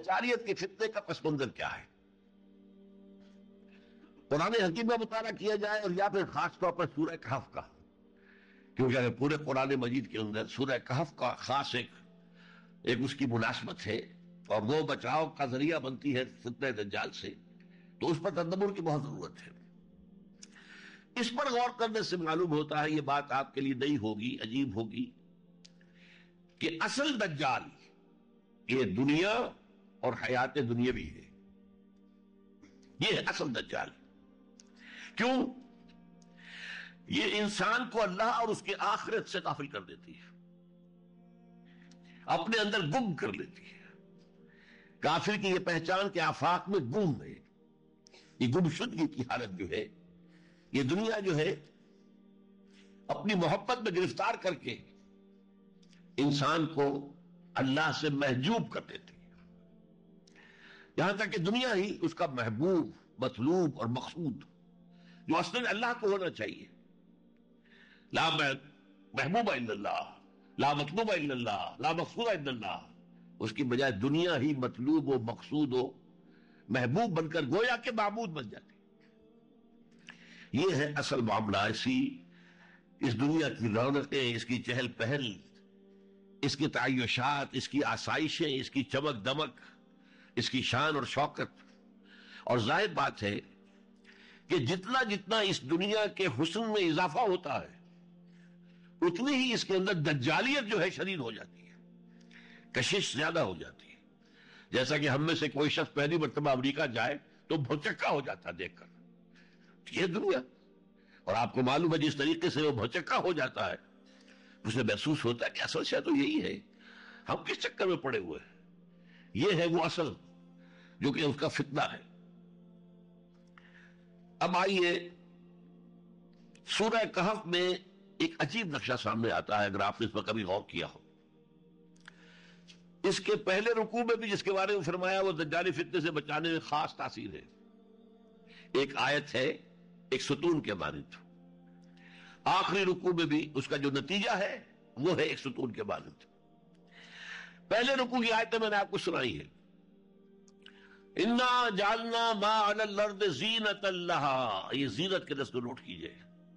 دجالیت کے فتنے کا پس منظر کیا ہے، قرآن حکیم کا مطالعہ کیا جائے اور یا پھر خاص طور پر سورہ کہف کا، کیونکہ پورے قرآن مجید کے اندر سورہ کہف کا خاص ایک اس کی مناسبت ہے اور وہ بچاؤ کا ذریعہ بنتی ہے فتنہ دجال سے، تو اس پر تدبر کی بہت ضرورت ہے۔ اس پر غور کرنے سے معلوم ہوتا ہے، یہ بات آپ کے لیے نئی ہوگی، عجیب ہوگی، کہ اصل دجال یہ دنیا اور حیات دنیاوی ہے، یہ ہے اصل دجال۔ کیوں؟ یہ انسان کو اللہ اور اس کے آخرت سے غافل کر دیتی ہے، اپنے اندر گم کر لیتی ہے۔ کافر کی یہ پہچان کے آفاق میں گم ہے، یہ گمشدگی کی حالت جو ہے، یہ دنیا جو ہے اپنی محبت میں گرفتار کر کے انسان کو اللہ سے محجوب کر دیتی ہے، یہاں تک کہ دنیا ہی اس کا محبوب، مطلوب اور مقصود جو اصلاً اللہ کو ہونا چاہیے، لا محبوب الا اللہ، لا مطلوب الا اللہ، لا مقصود الا اللہ، اس کی بجائے دنیا ہی مطلوب و مقصود و محبوب بن کر گویا کہ معبود بن جاتی۔ یہ ہے اصل معاملہ۔ اس دنیا کی رونقیں، اس کی چہل پہل، اس کی تعیشات، اس کی آسائشیں، اس کی چمک دمک، اس کی شان اور شوکت، اور ظاہر بات ہے کہ جتنا جتنا اس دنیا کے حسن میں اضافہ ہوتا ہے اتنی ہی اس کے اندر دجالیت جو ہے شدید ہو جاتی ہے، کشش زیادہ ہو جاتی ہے۔ جیسا کہ ہم میں سے کوئی شخص پہلی مرتبہ امریکہ جائے تو بھوچکا ہو جاتا دیکھ کر، یہ دنیا، اور آپ کو معلوم ہے جس طریقے سے وہ بھوچکا ہو جاتا ہے اسے محسوس ہوتا ہے کہ اصل شاید تو یہی ہے، ہم کس چکر میں پڑے ہوئے ہیں۔ یہ ہے وہ اصل جو کہ اس کا فتنہ ہے۔ اب آئیے سورہ کہف میں ایک عجیب نقشہ سامنے آتا ہے، اگر آپ نے اس پر کبھی غور کیا ہو۔ اس کے پہلے رکوع میں بھی جس کے بارے میں فرمایا وہ دجالی فتنے سے بچانے میں خاص تاثیر ہے۔ ایک آیت ہے ایک ستون کے مانند، آخری رکوع میں بھی اس کا جو نتیجہ ہے وہ ہے ایک ستون کے مانند۔ پہلے رکوع کی آیتیں میں نے آپ کو سنائی ہے، انا جعلنا ما علی الارض زینۃ لہا، یہ زینت کے لفظ کو نوٹ کیجئے،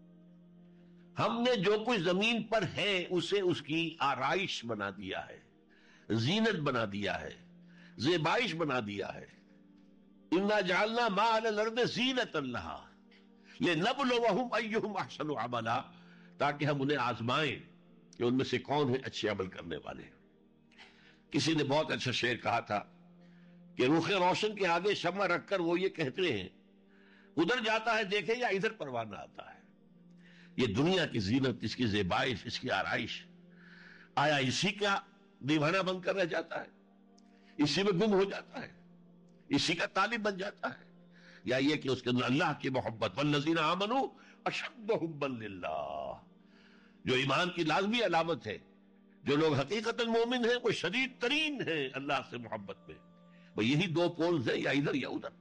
ہم نے جو کچھ زمین پر ہے اسے اس کی آرائش بنا دیا ہے، زینت بنا دیا ہے، زیبائش بنا دیا ہے۔ انا جعلنا ما علی الارض زینۃ لہا لنبلوہم ایہم احسن عملا، تاکہ ہم انہیں آزمائیں کہ ان میں سے کون ہے اچھے عمل کرنے والے۔ کسی نے بہت اچھا شعر کہا تھا کہ رخ روشن کے آگے شمع رکھ کر وہ یہ کہتے ہیں ادھر جاتا ہے دیکھے یا ادھر پروانہ آتا ہے۔ یہ دنیا کی زینت، اس کی زیبائش، اس کی آرائش، آیا اسی کا دیوانہ بن کر رہ جاتا ہے، اسی میں گم ہو جاتا ہے، اسی کا طالب بن جاتا ہے، یا یہ کہ اس کے اندر اللہ کی محبت، والذین آمنوا اشد حبا للہ، جو ایمان کی لازمی علامت ہے، جو لوگ حقیقتاً مومن ہیں وہ شدید ترین ہیں اللہ سے محبت میں۔ وہ یہی دو پولز ہیں، یا ادھر یا ادھر۔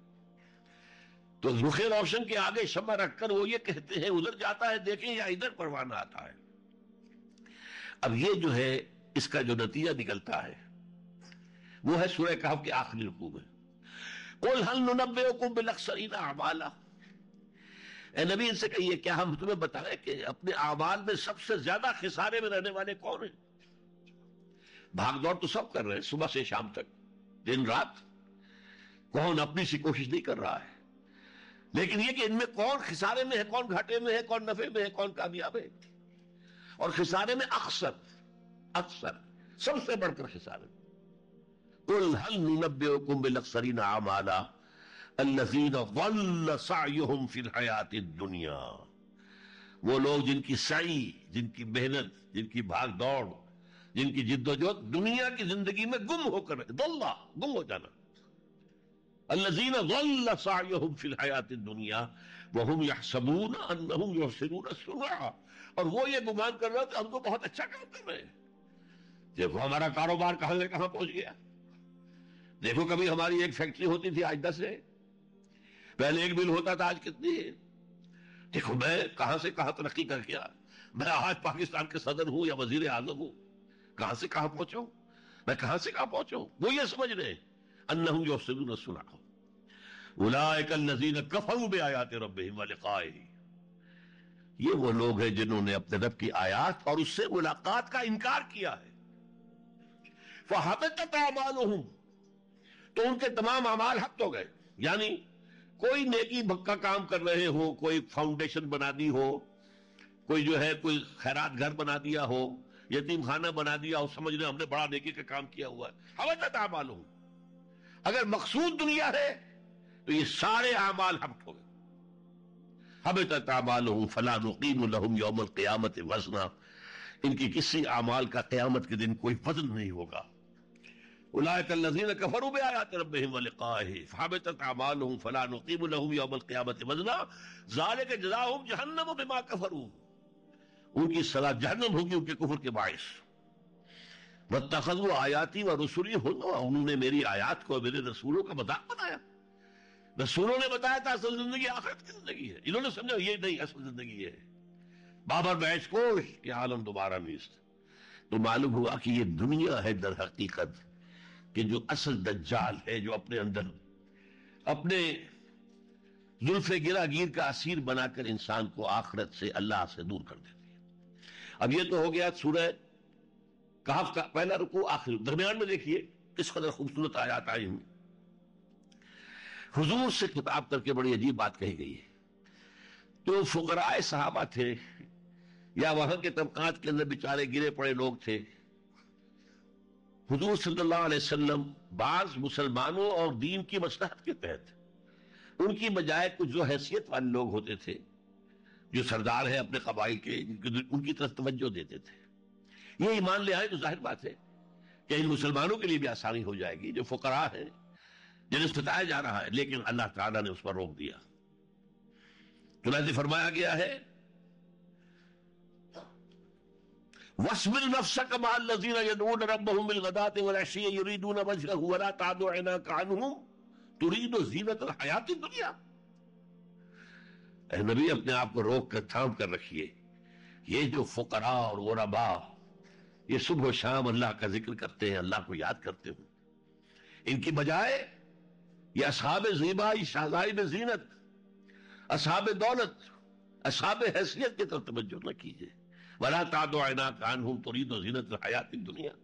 تو رخ روشن کے آگے شمع رکھ کر وہ یہ کہتے ہیں ادھر جاتا ہے دیکھیں یا ادھر پروانہ آتا ہے۔ اب یہ جو ہے اس کا جو نتیجہ نکلتا ہے وہ ہے سورہ کہف کے آخری رکوع میں، قل هل ننبئکم بالاخسرین اعمالا، اے نبی ان سے کہیے کیا ہم تمہیں بتائیں کہ اپنے اعمال میں سب سے زیادہ خسارے میں رہنے والے کون ہیں؟ بھاگ دوڑ تو سب کر رہے ہیں صبح سے شام تک، دن رات، کون اپنی سی کوشش نہیں کر رہا ہے، لیکن یہ کہ ان میں کون خسارے میں ہے، کون گھاٹے میں ہے، کون نفع میں ہے، کون کامیاب ہے۔ اور خسارے میں اکثر سب سے بڑھ کر خسارے میں، قل هل ننبئکم بالاخسرین اعمالا الذین ضل سعیہم فی الحیاۃ الدنیا، وہ لوگ جن کی سعی، جن کی محنت، جن کی بھاگ دوڑ، جن کی جد و جہد دنیا کی زندگی میں گم ہو کر، ضل گم ہو جانا، الذین ضل سعیہم فی الحیاۃ الدنیا وہم یحسبون انہم یحسنون صنعا، اور وہ یہ گمان کر رہے کہ ہم تو بہت اچھا کام کر رہے ہیں، دیکھو ہمارا کاروبار کہاں سے کہاں پہنچ گیا، دیکھو کبھی ہماری ایک فیکٹری ہوتی تھی آج 10 ہے، پہلے ایک مل ہوتا تھا آج کتنی ہے، دیکھو میں کہاں سے کہاں ترقی کر گیا، میں آج پاکستان کے صدر ہوں یا وزیر اعظم ہوں، کہاں سے کہاں پہنچا ہوں، میں کہاں سے کہاں پہنچا ہوں، وہ یہ سمجھ رہے ہیں انہم یفسدون صنع اولئک الذین کفروا بآیات ربہم ولقائہ، یہ وہ لوگ ہیں جنہوں نے اپنے رب کی آیات اور اس سے ملاقات کا انکار کیا ہے. فحبطت اعمالہم، تو ان کے تمام اعمال حبط ہو گئے. یعنی کوئی نیکی کا کام کر رہے ہو، کوئی فاؤنڈیشن بنا دی ہو، کوئی جو ہے کوئی خیرات گھر بنا دیا ہو، یتیم خانہ بنا دیا ہو، سمجھ رہے ہم نے بڑا نیکی کا کام کیا ہوا ہے. حبطت اعمالہم، اگر مقصود دنیا ہے تو یہ سارے اعمال حبط ہو گئے. حبطت اعمالہم فلا نقیم لہم یوم القیامت وزنا، ان کی کسی اعمال کا قیامت کے دن کوئی وزن نہیں ہوگا. اولئک الذین کفروا بآیات ربہم ولقائہ فحبطت اعمالہم فلا نقیم لہم یوم القیامت وزنا ذلک جزاؤہم جہنم بما کفروا، ان کی سزا جہنم ہوگی ان کے کفر کے باعث. واتخذوا آیاتی ورسلی ہزوا، انہوں نے میری آیات کو میرے رسولوں کا مذاق بنایا. رسولوں نے بتایا تھا اصل زندگی آخرت کی زندگی ہے، انہوں نے سمجھا یہ نہیں اصل زندگی یہ ہے. بابر بیچ کوش کہ عالم دوبارہ نیست. تو معلوم ہوا کہ یہ دنیا ہے در حقیقت کہ جو اصل دجال ہے، جو اپنے اندر اپنے زلف گرا گیر کا اسیر بنا کر انسان کو آخرت سے اللہ سے دور کر دیتی ہے. اب یہ تو ہو گیا سورہ کہف کا پہلا رکوع آخر. درمیان میں دیکھیے کس قدر خوبصورت آیات آئی ہیں. حضور سے خطاب کر کے بڑی عجیب بات کہی گئی ہے. تو فقراء صحابہ تھے یا وہاں کے طبقات کے اندر بیچارے گرے پڑے لوگ تھے. حضور صلی اللہ علیہ وسلم بعض مسلمانوں اور دین کی مصلحت کے تحت ان کی بجائے کچھ جو حیثیت والے لوگ ہوتے تھے، جو سردار ہیں اپنے قبائل کے، ان کی طرف توجہ دیتے تھے. یہ ایمان لے آئے تو ظاہر بات ہے کہ ان مسلمانوں کے لیے بھی آسانی ہو جائے گی جو فقراء ہیں جنہیں ستایا جا رہا ہے. لیکن اللہ تعالیٰ نے اس پر روک دیا. چنانچہ فرمایا گیا ہے وَاصْبِرْ نَفْسَكَ مَعَ الَّذِينَ يَدْعُونَ رَبَّهُم بِالْغَدَاةِ وَالْعَشِيِّ يُرِيدُونَ وَجْهَهُ وَلَا تَعْدُ عَيْنَاكَ عَنْهُمْ تُرِيدُ زِينَةَ الْحَيَاةِ الدُّنْيَا. اے نبی اپنے آپ کو روک کر تھام کر رکھیے. یہ جو فقراء اور غرباء یہ صبح و شام اللہ کا ذکر کرتے ہیں، اللہ کو یاد کرتے ہیں، ان کی بجائے یہ اصحاب زیبائی، صاحب زینت، اصحاب دولت، اصحاب حیثیت کی طرف توجہ نہ کیجیے. وَلَا تَعْدُ عَيْنَاكَ عَنْهُمْ تُرِيدُ زِينَةَ الْحَيَاةِ الدُّنْيَا.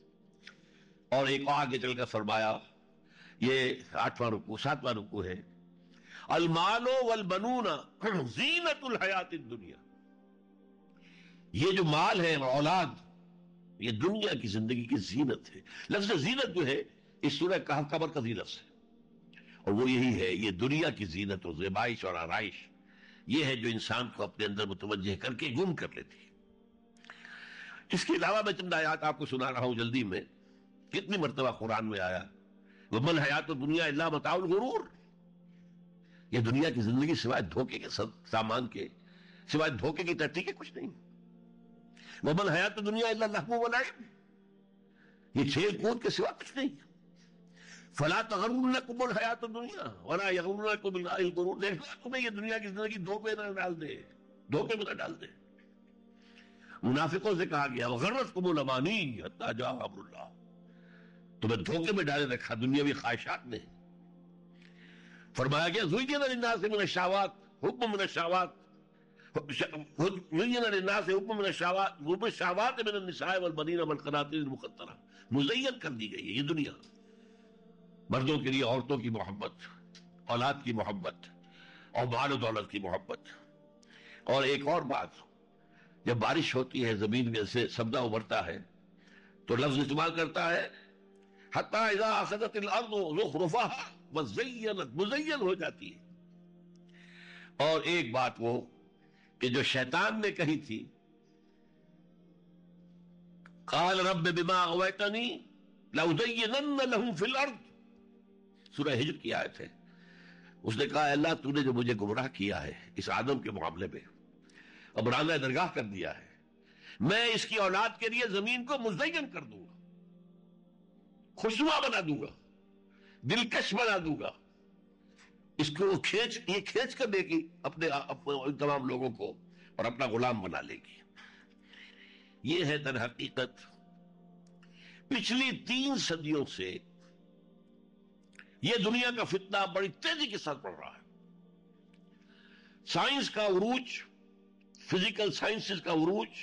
اور ایک آگے چل کر فرمایا، یہ 8واں رکوع 7واں رکوع ہے، الْمَالُ وَالْبَنُونَ زِينَةُ الْحَيَاةِ الدُّنْيَا. یہ جو مال ہے اور اولاد یہ دنیا کی زندگی کی زینت ہے. لفظ زینت جو ہے اس سورہ کہف کا مرکزی لفظ ہے، اور وہ یہی ہے، یہ دنیا کی زینت و زیبائش اور آرائش یہ ہے جو انسان کو اپنے اندر متوجہ کر کے گم کر لیتی ہے. اس کے علاوہ میں چند آیات آپ کو سنا رہا ہوں جلدی میں. کتنی مرتبہ قرآن میں آیا وَمَا الْحَيَاةُ الدُّنْيَا إِلَّا مَتَاعُ الْغُرُورِ، یہ دنیا کی زندگی سوائے دھوکے کے سامان کے، سوائے دھوکے کی ٹٹی کے کچھ نہیں. وَمَا الْحَيَاةُ الدُّنْيَا إِلَّا اللَّهْوُ وَاللَّعِبُ، یہ کھیل کود کے سوا کچھ نہیں. فَلَا تَغُرَّنَّكُمُ الْحَيَاةُ الدُّنْيَا وَلَا يَغُرَّنَّكُم بِاللَّهِ الْغُرُورُ. دیکھنا تمہیں یہ دنیا کی زندگی دھوکے نہ ڈال دے، دھوکے میں نہ ڈال دے. منافقوں سے کہا گیا وَغَرَّتْكُمُ الْأَمَانِيُّ حَتَّىٰ جَاءَ أَمْرُ اللَّهِ، تمہیں دھوکے میں ڈالے رکھا دنیاوی خواہشات نے. فرمایا گیا زُيِّنَ لِلنَّاسِ مِنَ الشَّهَوَاتِ حُبٌّ مِنَ الشَّهَوَاتِ زُيِّنَ لِلنَّاسِ حُبٌّ مِنَ الشَّهَوَاتِ مِنَ النِّسَاءِ وَالْبَنِينَ وَالْقَنَاطِيرِ الْمُقَنطَرَةِ، مزین کر دی گئی ہے یہ دنیا. مردوں کے لیے عورتوں کی محبت، اولاد کی محبت اور مال و دولت کی محبت. اور ایک اور بات، جب بارش ہوتی ہے زمین میں سے سبزہ ابھرتا ہے تو لفظ استعمال کرتا ہے حتی اذا اخذت الارض زخرفها وزینت، مزین ہو جاتی ہے. اور ایک بات وہ کہ جو شیطان نے کہی تھی قال رب بما اغویتنی لأزینن لهم فی الارض، سورہ ہجر کی آیت ہے. اس نے کہا اللہ تو نے جو مجھے گمراہ کیا ہے اس آدم کے معاملے میں اور برآمدہ درگاہ کر دیا ہے، میں اس کی اولاد کے لیے زمین کو مزین کر دوں گا، خوشنما بنا دوں گا، دلکش بنا دوں گا. اس کو یہ کھینچ کر دے گی اپنے تمام لوگوں کو اور اپنا غلام بنا لے گی. یہ ہے در حقیقت پچھلی 3 صدیوں سے یہ دنیا کا فتنہ بڑی تیزی کے ساتھ بڑھ رہا ہے. سائنس کا عروج، فزیکل سائنسز کا عروج،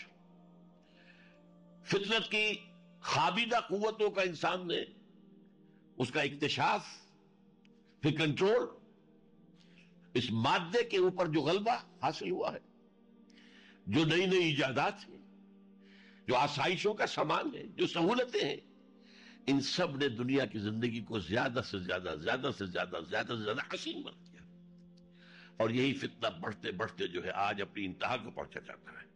فطرت کی خابیدہ قوتوں کا انسان نے اس کا اکتشاف، پھر کنٹرول، اس مادے کے اوپر جو غلبہ حاصل ہوا ہے، جو نئی نئی ایجادات ہیں، جو آسائشوں کا سامان ہے، جو سہولتیں ہیں، ان سب نے دنیا کی زندگی کو زیادہ سے زیادہ حسین بنا دیا. اور یہی فتنہ بڑھتے بڑھتے جو ہے آج اپنی انتہا کو پہنچا جاتا ہے.